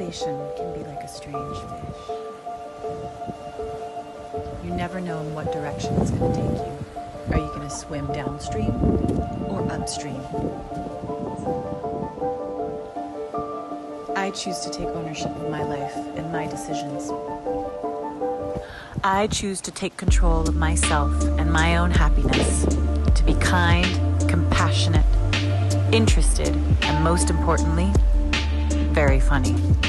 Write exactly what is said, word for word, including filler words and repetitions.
Isolation can be like a strange fish. You never know in what direction it's going to take you. Are you going to swim downstream or upstream? I choose to take ownership of my life and my decisions. I choose to take control of myself and my own happiness, to be kind, compassionate, interested, and most importantly, very funny.